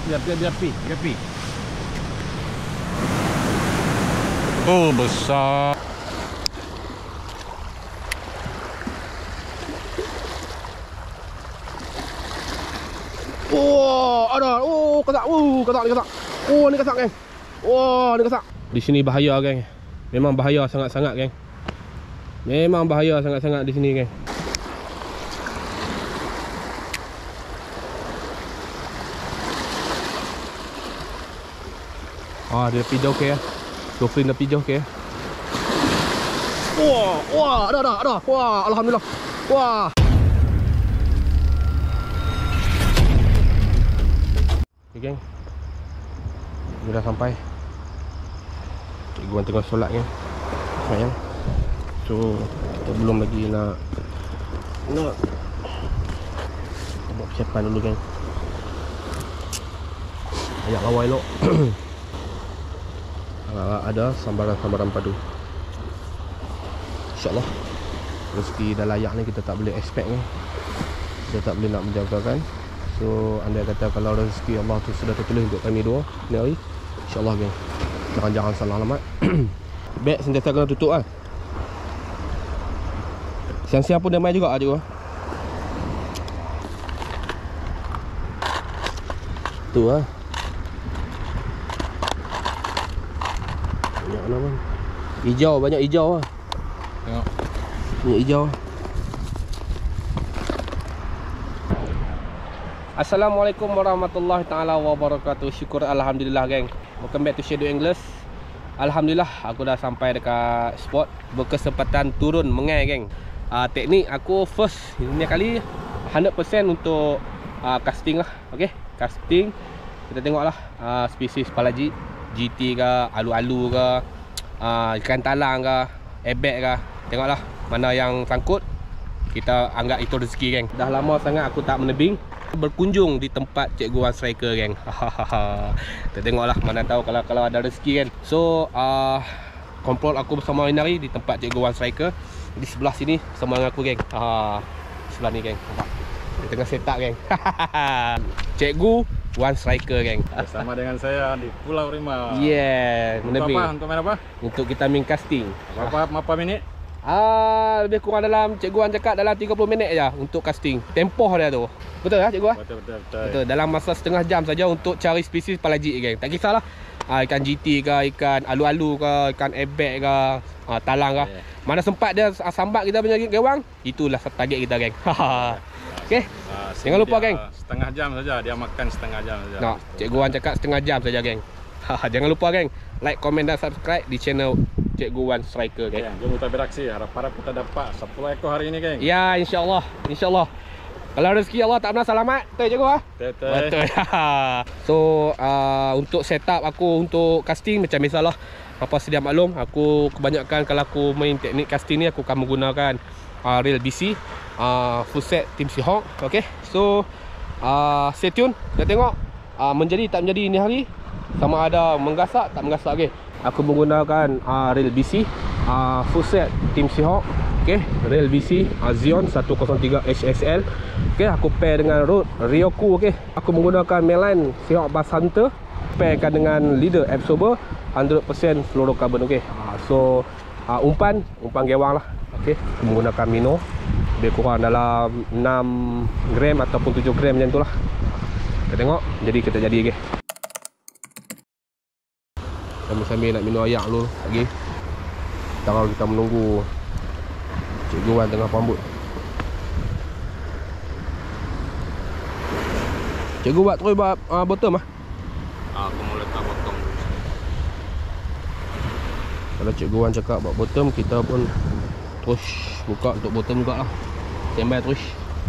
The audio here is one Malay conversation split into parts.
Biar pi. Oh, besar. Oh, ada. Oh, kasak. Kasak ni kasak. Oh, ni kasak, geng. Wah, ni kasak. Di sini bahaya, geng. Memang bahaya sangat-sangat, geng. Memang bahaya sangat-sangat di sini, geng. Ah, dia pi jauh ke ya. Dolphin dah pi jauh ke ya. Wah, ada. Wah, alhamdulillah. Wah. Okay, geng. Kita dah sampai. Cikgu tengah solat, geng. Semayang. So, kita belum lagi nak buat persiapan dulu, geng. Ayat lawa elok. Ada sambaran padu. InsyaAllah rezeki dah layak ni, kita tak boleh expect ni. Kita tak boleh nak menjangkakan. So anda kata kalau rezeki Allah tu sudah tertulis untuk kami dua ni hari, InsyaAllah, geng. Jangan salah alamat. Beg sentiasa kena tutup lah. Siang-siang pun dia main juga cikgu. Tu lah. Banyak nama. Hijau, banyak hijau lah. Tengok. Banyak hijau. Assalamualaikum warahmatullahi ta'ala wabarakatuh. Syukur Alhamdulillah, geng. Welcome back to Shadow Anglers. Alhamdulillah aku dah sampai dekat spot. Berkesempatan turun mengai, geng. Teknik aku first ini kali 100% untuk casting lah. Okay, casting. Kita tengok lah spesies palaji, GT ke, alu-alu ke, ikan talang ke, ebek ke. Tengoklah mana yang sangkut. Kita anggap itu rezeki, geng. Dah lama sangat aku tak menebing, berkunjung di tempat Cikgu Wan Striker, geng. Kita tengoklah, mana tahu kalau ada rezeki, kan. So komplot aku bersama hari di tempat Cikgu Wan Striker. Di sebelah sini bersama dengan aku, geng. Sebelah ni, geng. Nampak? Dia tengah set up, geng. Cikgu Wan Striker, geng. Bersama dengan saya di Pulau Rimau. Yeah, menebing. Untuk main apa? Untuk kita main casting. Berapa minit? Lebih kurang dalam, Cikgu Wan cakap dalam 30 minit je untuk casting. Tempoh dia tu. Betul tak, Cikgu? Betul. Dalam masa setengah jam saja untuk cari spesies palajik, geng. Tak kisahlah ikan GT ke, ikan alu-alu ke, ikan ebek ke, talang ke. Yeah. Mana sempat dia sambat kita punya gewang, itulah target kita, geng. Okey. Jangan lupa, geng. Setengah jam saja dia makan, setengah jam saja. Nah, Cikgu Wan cakap setengah jam saja, geng. Jangan lupa, geng, like, komen dan subscribe di channel Cikgu Wan Striker, geng. Jom kita beraksi. Harap-harap kita dapat 10 ekor hari ini, geng. Ya, insya-Allah. Kalau rezeki Allah tak pernah selamat, betul, Cikgu? Betul. So untuk setup aku untuk casting macam biasalah. Apa sedia maklum, aku kebanyakan kalau aku main teknik casting ni, aku akan menggunakan reel BC, full set Team Seahawk. Okay, so stay tune. Kita tengok menjadi tak menjadi ini hari, sama ada menggasak tak menggasak. Okay, aku menggunakan reel BC, full set Team Seahawk. Okay, reel BC Xeon 103 HSL. Okay, aku pair dengan Rode Ryoku. Okay, aku menggunakan mainline Seahawk Bass Hunter, pairkan dengan leader absorber 100% fluorocarbon. Okay, so umpan gewang lah. Okay, aku menggunakan Mino, lebih kurang dalam 6 gram ataupun 7 gram macam tu lah. Kita tengok, jadi kita jadi, okay. Sambil-sambil nak minum ayak dulu lagi. Sekarang kita menunggu Cikgu Wan tengah pambut. Cikgu buat terus buat bottom lah. Aku mau letak bottom. Kalau Cikgu Wan cakap buat bottom, kita pun terus buka untuk bottom juga lah. Standby terus.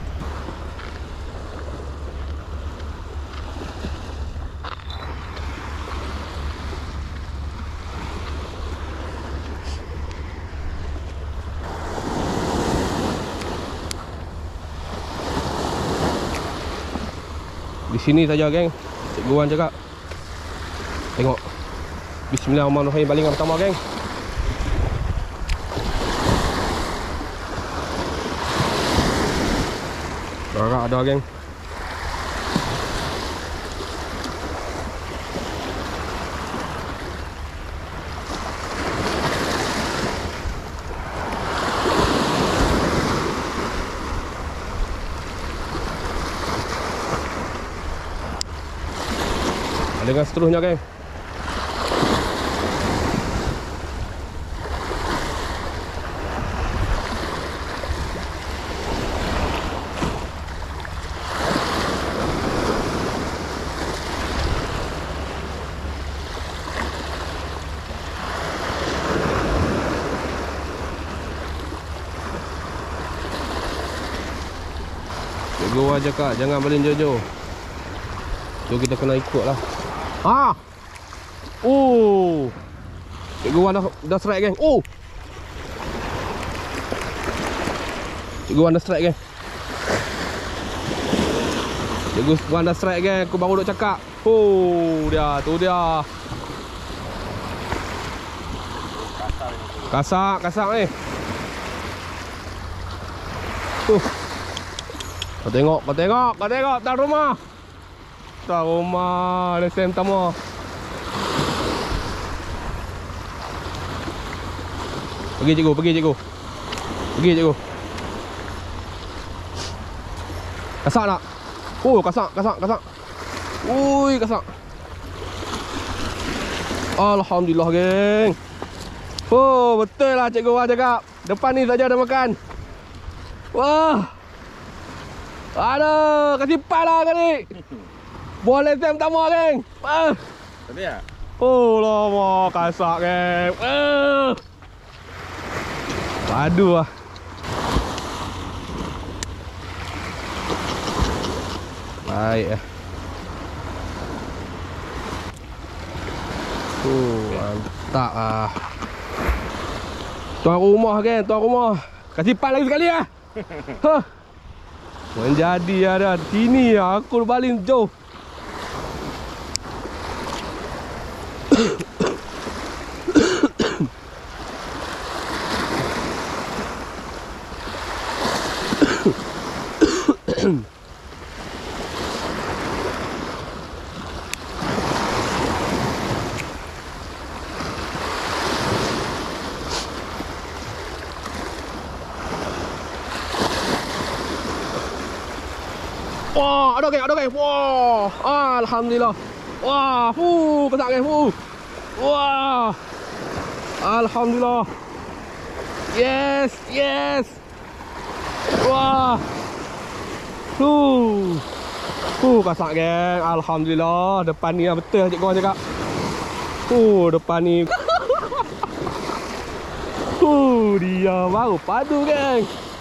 Di sini saja, geng. Cikgu Wan cakap. Tengok. Bismillahirrahmanirrahim, balingan pertama, geng. Garak ada, geng. Dengan seterusnya geng. Cikgu Wan cakap jangan balin jauh-jauh. So kita kena ikut lah. Ha. Oh. Cikgu Wan dah strike geng. Oh. Cikgu Wan dah strike geng. Cikgu Wan dah strike geng. Aku baru duk cakap. Oh, dia, tu dia. Kasak ni. Kau tengok tak rumah. Tak rumah, lesen pertama. Pergi cikgu. Pergi cikgu. Kasak tak? Oh, kasak. Ui, kasak. Alhamdulillah geng. Oh, betul lah cikgu Wan cakap. Depan ni saja dah makan. Wah. Aduh, kasih pan lah kali. Boleh sem pertama geng. Tadi ya? Oh lama kasak geng. Padu lah. Baik lah. Mantap lah. Tuan rumah geng, tuan rumah. Kasih pan lagi sekali lah. Menjadi ada sini aku baling jauh. Wah, ada geng. Wah, alhamdulillah. Wah, kesak geng. Wah. Alhamdulillah. Yes. Wah. Kasak geng. Alhamdulillah. Depan ni lah betul cikgu Wan cakap. Depan ni. Dia baru padu geng.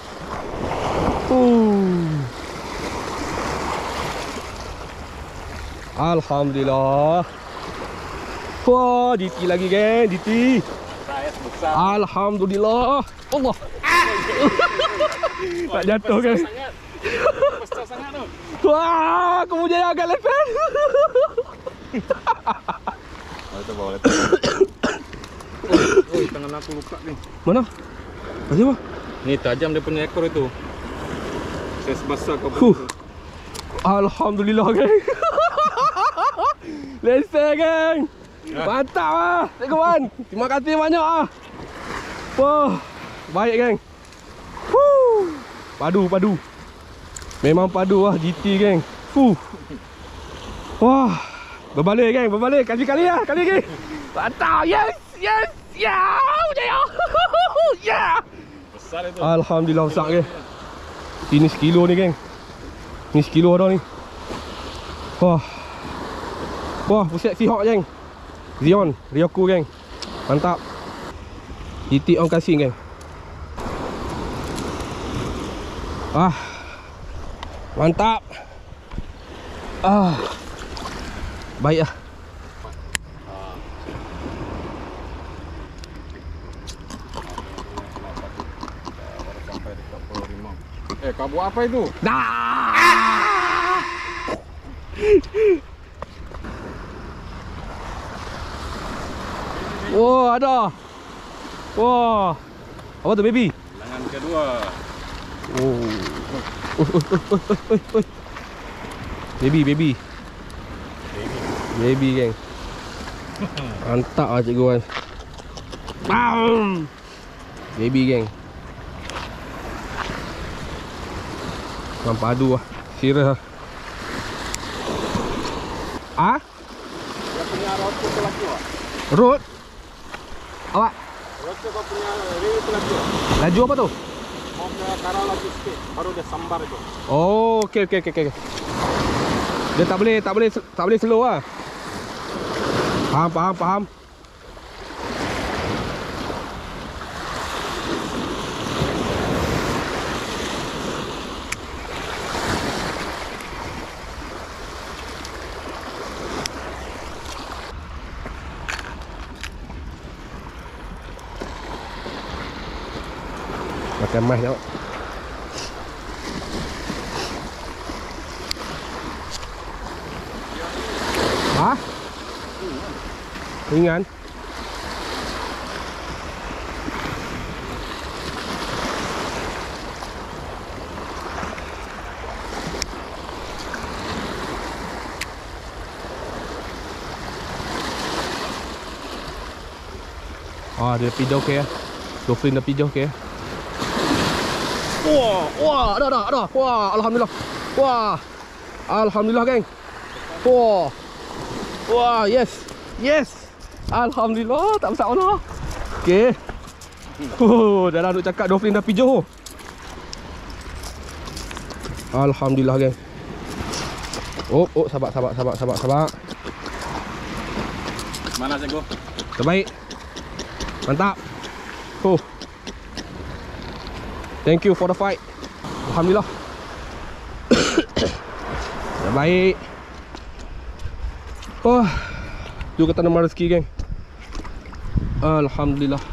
Alhamdulillah. Wah, DT lagi geng, DT. Alhamdulillah. Allah. Tak jatuh kan? Besar sangat tu. Wah, kemudian agak lepas. Itu bawa lepas. Tangan aku luka ni. Mana? Macam apa? Ni tajam dia punya ekor itu. Saya sebasar kau. Alhamdulillah geng. Lesen geng. Mantap lah cikgu Wan. Terima kasih banyak ah. Wah, baik geng. Padu. Memang padu lah GT geng. Wah, berbalik geng, Kasih kali lah, kali lagi. Mantap. Yes. Ya, jaya. Ya. Besar itu. Alhamdulillah besar geng. Ini sekilo ni geng. Ni sekilo dah ni. Wah, pusat Seahawk geng. Zion, Ryoku geng. Mantap. Titik on kasih geng. Mantap. Baik lah. Sampai dekat Pulau Rimau. Kau buat apa itu? Wah, ada. Wah. Apa tu baby? Bilangan kedua. Baby geng. Mantap lah cikgu Wan. Baby geng. Nampak padu lah. Serius lah. Road. Awak Road tu kau punya real tu laju. laju apa tu? Mau ke karang laju sikit, baru dia sambar itu. Oh, okey. Dia tak boleh slow lah. Faham. Makan mas tengok. Ringan. Dia pijau okey ya. Dolphin dah pijau okey ya. Wah, ada. Wah, alhamdulillah. Alhamdulillah, geng. Wah, yes. Alhamdulillah, tak masalah. Okey. Dah nak cakap dolphin dah pijau. Alhamdulillah, geng. Sabar. Mana cikgu? Terbaik. Mantap. Thank you for the fight. Alhamdulillah. Terbaik. Tu kata nama rezeki, geng. Alhamdulillah.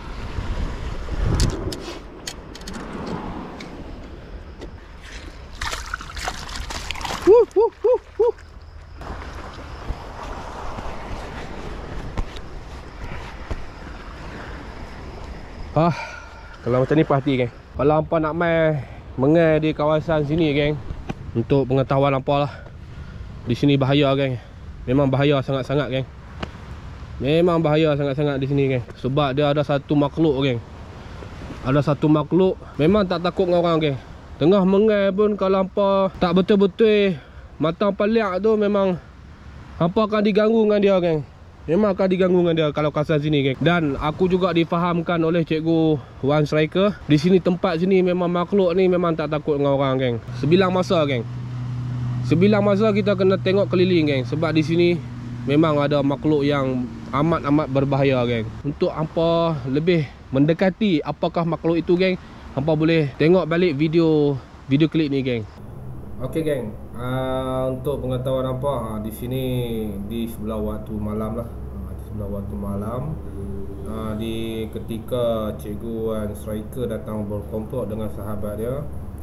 Kalau macam ni pasti, geng. Kalau hampa nak main mengai di kawasan sini, geng, untuk pengetahuan hampa lah, di sini bahaya, geng. Memang bahaya sangat-sangat, geng. Memang bahaya sangat-sangat di sini, geng. Sebab dia ada satu makhluk, geng. Ada satu makhluk memang tak takut dengan orang, geng. Tengah mengai pun kalau hampa tak betul-betul mata hampa liak tu, memang hampa akan diganggu dengan dia, geng. Memang akan diganggu dengan dia kalau kawasan sini, geng. Dan aku juga difahamkan oleh cikgu One Striker, di sini tempat sini memang makhluk ni memang tak takut dengan orang, geng. Sebilang masa, geng. Sebilang masa kita kena tengok keliling, geng. Sebab di sini memang ada makhluk yang amat-amat berbahaya, geng. Untuk hampa lebih mendekati apakah makhluk itu, geng, hampa boleh tengok balik video klip ni, geng. Okey, geng. Untuk pengetahuan hampa, di sini di sebelah waktu malam lah. Di sebelah waktu malam, di ketika cikgu One Striker datang berkumpul dengan sahabat dia,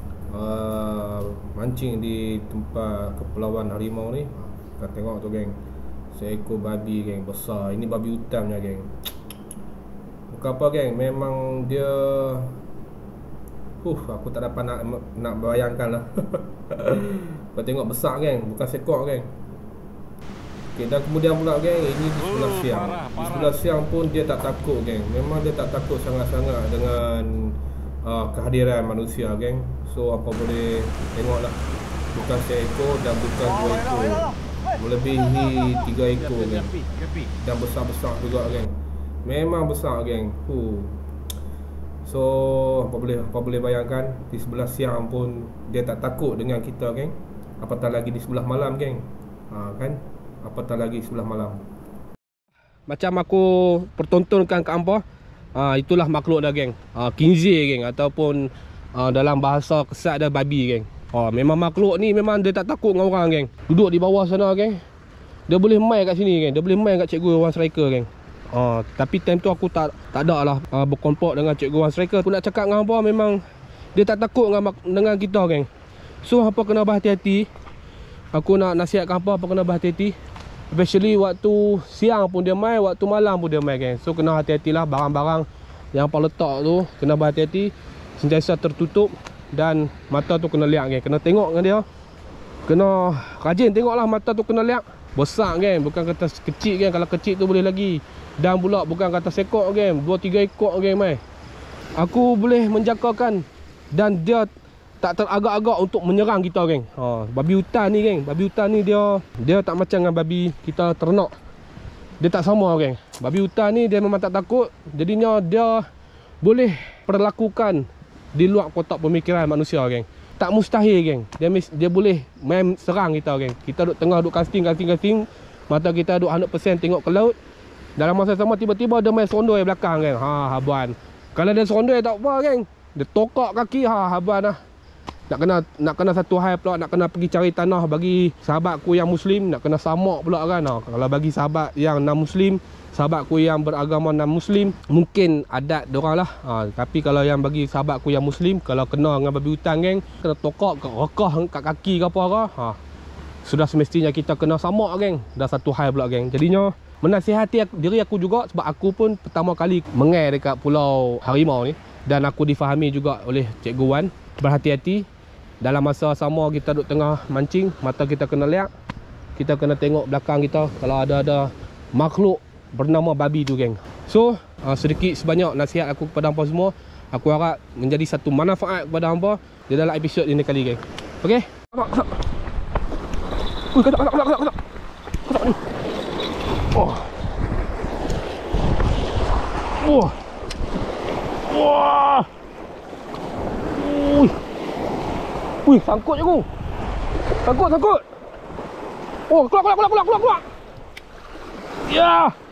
mancing di tempat kepulauan harimau ni. Kita tengok tu, geng, seekor babi, geng, besar. Ini babi hutannya, geng. Bukan apa, geng, memang dia aku tak dapat nak bayangkan lah. Kau tengok besar, geng, bukan sekor, geng. Okay, dan kemudian pula, geng, ini di sebelah siang. Di sebelah siang pun dia tak takut, geng. Memang dia tak takut sangat-sangat dengan kehadiran manusia, geng. So apa boleh tengok lah, bukan seekor dan bukan 2 ekor, melebihi 3 ekor, geng. Dan besar-besar juga, geng. Memang besar, geng. So apa boleh bayangkan, di sebelah siang pun dia tak takut dengan kita, geng. Apatah lagi di sebelah malam, geng. Kan? Apatah lagi sebelah malam. Macam aku pertontonkan ke hampa, itulah makhluk dah, geng. Kinzir, geng, ataupun dalam bahasa kesat dah babi, geng. Memang makhluk ni memang dia tak takut dengan orang, geng. Duduk di bawah sana, geng. Dia boleh main kat sini, geng. Dia boleh main kat cikgu One Striker, geng. Tapi time tu aku tak ada lah berkompok dengan cikgu One Striker. Aku nak cakap dengan hampa, memang dia tak takut dengan kita, geng. So hampa kena berhati-hati. Aku nak nasihatkan hampa kena berhati-hati. Especially waktu siang pun dia main, waktu malam pun dia main, geng. So kena hati-hatilah, barang-barang yang hampa letak tu kena berhati-hati. Sentiasa tertutup dan mata tu kena liak, geng. Kena tengok dengan dia. Kena rajin tengoklah, mata tu kena liak. Besar, geng, bukan kata kecil, geng. Kalau kecil tu boleh lagi. Dan pula bukan kata sekok, geng, 2-3 ekor, geng, mai. Aku boleh menjangkakan dan dia tak teragak-agak untuk menyerang kita, geng. Babi hutan ni, geng. Babi hutan ni dia tak macam dengan babi kita ternak. dia tak sama geng. Babi hutan ni dia memang tak takut. Jadinya dia boleh perlakukan di luar kotak pemikiran manusia geng. Tak mustahil geng. Dia boleh main serang kita geng. Kita duduk tengah duduk casting. Mata kita duduk 100% tengok ke laut. Dalam masa sama tiba-tiba dia main serondoi belakang geng. Ha haban. Kalau dia serondoi tak apa geng. Dia tokak kaki haban lah. Nak kena satu hal pula, nak kena pergi cari tanah bagi sahabatku yang muslim, nak kena samak pula kan. Kalau bagi sahabat yang non muslim, sahabatku yang beragama non muslim, mungkin adat diorang lah. Tapi kalau yang bagi sahabatku yang muslim, kalau kena dengan babi hutan geng, kena tokak kat rekah kat kaki ke apa ke, sudah semestinya kita kena samak geng. Dah satu hal pula geng. Jadinya menasihati diri aku juga, sebab aku pun pertama kali mengai dekat Pulau Harimau ni, dan aku difahami juga oleh Cikgu Wan. Berhati-hati. Dalam masa sama kita duduk tengah mancing, mata kita kena lihat. Kita kena tengok belakang kita kalau ada makhluk bernama babi tu geng. So sedikit sebanyak nasihat aku kepada hampa semua. Aku harap menjadi satu manfaat kepada hampa di dalam episod ini kali geng. Okey. Ui, kejap ni. Wah. Wih, sangkut je aku. Sangkut. Oh, keluar. Ya.